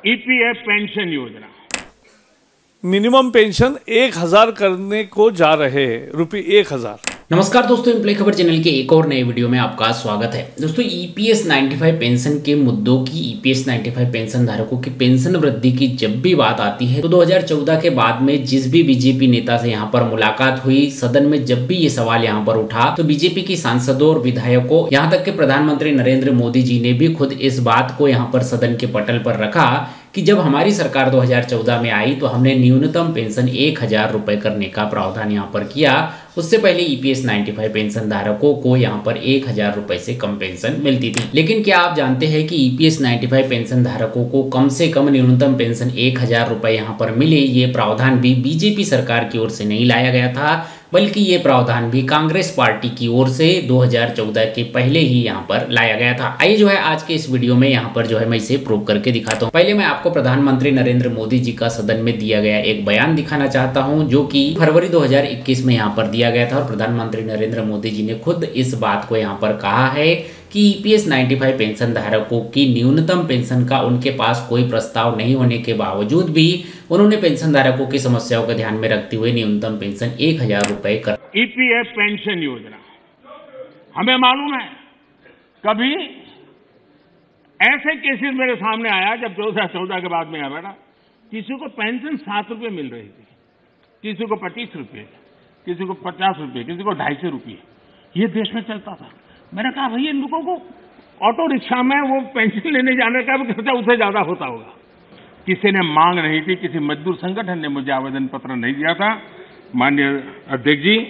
EPF pension योजना minimum pension 1000 करने को जा रहे हैं, ₹1000। नमस्कार दोस्तों, इन प्ले खबर चैनल के एक और नए वीडियो में आपका स्वागत है। दोस्तों, ईपीएस 95 पेंशन के मुद्दों की, ईपीएस 95 पेंशन धारकों की पेंशन वृद्धि की जब भी बात आती है तो 2014 के बाद में जिस भी बीजेपी नेता से यहाँ पर मुलाकात हुई, सदन में जब भी ये सवाल यहाँ पर उठा तो बीजेपी की सांसदों और विधायकों, यहाँ तक के प्रधानमंत्री नरेंद्र मोदी जी ने भी खुद इस बात को यहाँ पर सदन के पटल पर रखा कि जब हमारी सरकार 2014 में आई तो हमने न्यूनतम पेंशन 1000 रुपए करने का प्रावधान यहाँ पर किया। उससे पहले ईपीएस 95 पेंशन धारकों को यहाँ पर 1000 रुपए से कम पेंशन मिलती थी। लेकिन क्या आप जानते हैं कि ईपीएस 95 पेंशन धारकों को कम से कम न्यूनतम पेंशन 1000 रुपए यहाँ पर मिले, ये प्रावधान भी बीजेपी सरकार की ओर से नहीं लाया गया था, बल्कि ये प्रावधान भी कांग्रेस पार्टी की ओर से 2014 के पहले ही यहाँ पर लाया गया था। आइए जो है आज के इस वीडियो में यहाँ पर जो है मैं इसे प्रूव करके दिखाता हूँ। पहले मैं आपको प्रधानमंत्री नरेंद्र मोदी जी का सदन में दिया गया एक बयान दिखाना चाहता हूँ, जो कि फरवरी 2021 में यहाँ पर दिया गया था और प्रधानमंत्री नरेंद्र मोदी जी ने खुद इस बात को यहाँ पर कहा है कि ईपीएस 95 पेंशन धारकों की न्यूनतम पेंशन का उनके पास कोई प्रस्ताव नहीं होने के बावजूद भी उन्होंने पेंशन धारकों की समस्याओं को ध्यान में रखते हुए न्यूनतम पेंशन 1000 रुपए कर। ईपीएफ पेंशन योजना, हमें मालूम है कभी ऐसे केसेस मेरे सामने आया जब 2014 के बाद में आया बेटा, किसी को पेंशन 7 रुपये मिल रही थी, किसी को 25 रुपये, किसी को 50 रुपये, किसी को 250 रुपये, ये देश में चलता था। मैंने कहा भैया इन लोगों को ऑटो रिक्शा में वो पेंशन लेने जाने का भी खर्चा उससे ज्यादा होता होगा। किसी ने मांग नहीं थी, किसी मजदूर संगठन ने मुझे आवेदन पत्र नहीं दिया था। माननीय अध्यक्ष जी,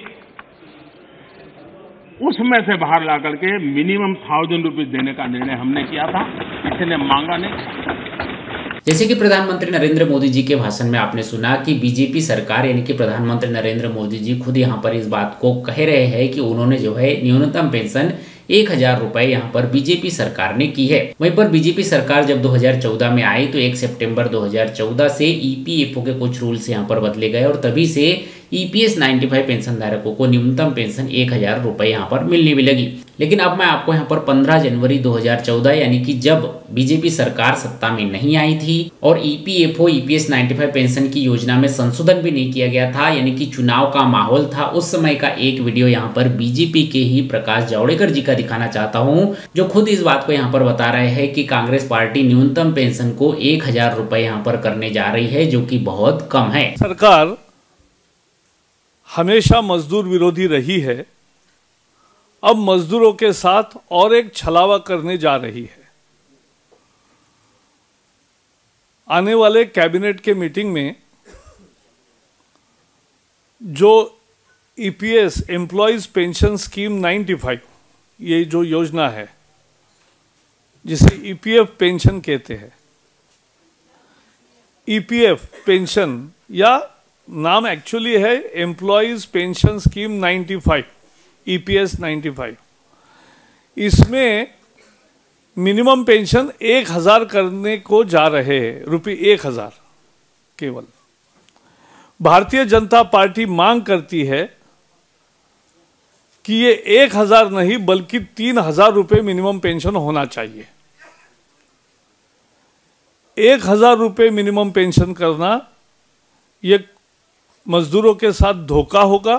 उसमें से बाहर ला करके मिनिमम 1000 रुपीज देने का निर्णय हमने किया था, किसी ने मांगा नहीं। जैसे कि प्रधानमंत्री नरेंद्र मोदी जी के भाषण में आपने सुना कि बीजेपी सरकार यानी कि प्रधानमंत्री नरेंद्र मोदी जी खुद यहाँ पर इस बात को कह रहे हैं कि उन्होंने जो है न्यूनतम पेंशन 1000 रुपए यहाँ पर बीजेपी सरकार ने की है। वहीं पर बीजेपी सरकार जब 2014 में आई तो 1 सितंबर 2014 से ईपीएफओ के कुछ रूल्स यहाँ पर बदले गए और तभी से ईपीएस 95 पेंशन धारकों को न्यूनतम पेंशन 1000 रुपए यहाँ पर मिलने भी लगी। लेकिन अब मैं आपको यहाँ पर 15 जनवरी 2014 यानी कि जब बीजेपी सरकार सत्ता में नहीं आई थी और ईपीएफओ ईपीएस 95 पेंशन की योजना में संशोधन भी नहीं किया गया था, यानी कि चुनाव का माहौल था, उस समय का एक वीडियो यहाँ पर बीजेपी के ही प्रकाश जावड़ेकर जी का दिखाना चाहता हूँ, जो खुद इस बात को यहाँ पर बता रहे हैं कि कांग्रेस पार्टी न्यूनतम पेंशन को 1000 रुपए यहाँ पर करने जा रही है, जो कि बहुत कम है। सरकार हमेशा मजदूर विरोधी रही है, अब मजदूरों के साथ और एक छलावा करने जा रही है। आने वाले कैबिनेट के मीटिंग में जो ईपीएस एम्प्लॉयज पेंशन स्कीम 95 ये जो योजना है जिसे ईपीएफ पेंशन कहते हैं, ईपीएफ पेंशन या नाम एक्चुअली है एम्प्लॉयज पेंशन स्कीम 95 ईपीएस 95, इसमें मिनिमम पेंशन 1000 करने को जा रहे हैं, ₹1000 केवल। भारतीय जनता पार्टी मांग करती है कि ये 1000 नहीं बल्कि 3000 रुपये मिनिमम पेंशन होना चाहिए। 1000 रुपये मिनिमम पेंशन करना ये मजदूरों के साथ धोखा होगा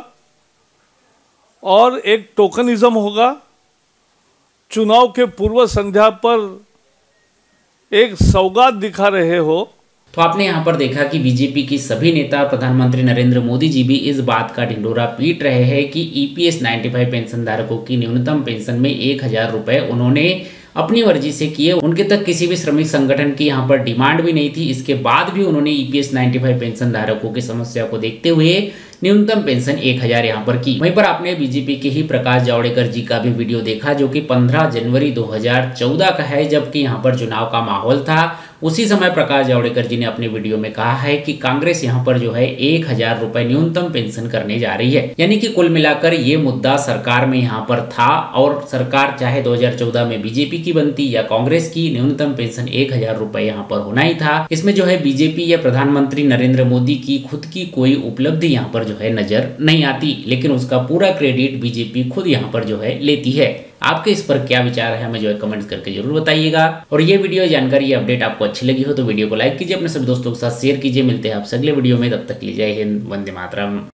और एक टोकनिज्म होगा। चुनाव के पूर्व संध्या पर एक सौगात दिखा रहे हो। तो आपने यहाँ पर देखा कि बीजेपी की सभी नेता, प्रधानमंत्री नरेंद्र मोदी जी भी इस बात का ढिंढोरा पीट रहे हैं कि ईपीएस 95 पेंशन धारकों की न्यूनतम पेंशन में 1000 रुपए उन्होंने अपनी मर्जी से किए। उनके तक किसी भी श्रमिक संगठन की यहाँ पर डिमांड भी नहीं थी। इसके बाद भी उन्होंने ईपीएस 95 पेंशन धारकों की समस्या को देखते हुए न्यूनतम पेंशन 1000 यहाँ पर की। वहीं पर आपने बीजेपी के ही प्रकाश जावड़ेकर जी का भी वीडियो देखा, जो कि 15 जनवरी 2014 का है, जबकि यहाँ पर चुनाव का माहौल था। उसी समय प्रकाश जावड़ेकर जी ने अपने वीडियो में कहा है कि कांग्रेस यहाँ पर जो है 1000 रुपए न्यूनतम पेंशन करने जा रही है। यानी कि कुल मिलाकर ये मुद्दा सरकार में यहाँ पर था और सरकार चाहे 2014 में बीजेपी की बनती या कांग्रेस की, न्यूनतम पेंशन 1000 रुपए यहाँ पर होना ही था। इसमें जो है बीजेपी या प्रधानमंत्री नरेंद्र मोदी की खुद की कोई उपलब्धि यहाँ पर जो है नजर नहीं आती, लेकिन उसका पूरा क्रेडिट बीजेपी खुद यहाँ पर जो है लेती है। आपके इस पर क्या विचार है हमें जो है कमेंट्स करके जरूर बताइएगा। और ये वीडियो जानकारी ये अपडेट आपको अच्छी लगी हो तो वीडियो को लाइक कीजिए, अपने सभी दोस्तों के साथ शेयर कीजिए। मिलते हैं आपसे अगले वीडियो में, तब तक के लिए जय हिंद, वंदे मातरम।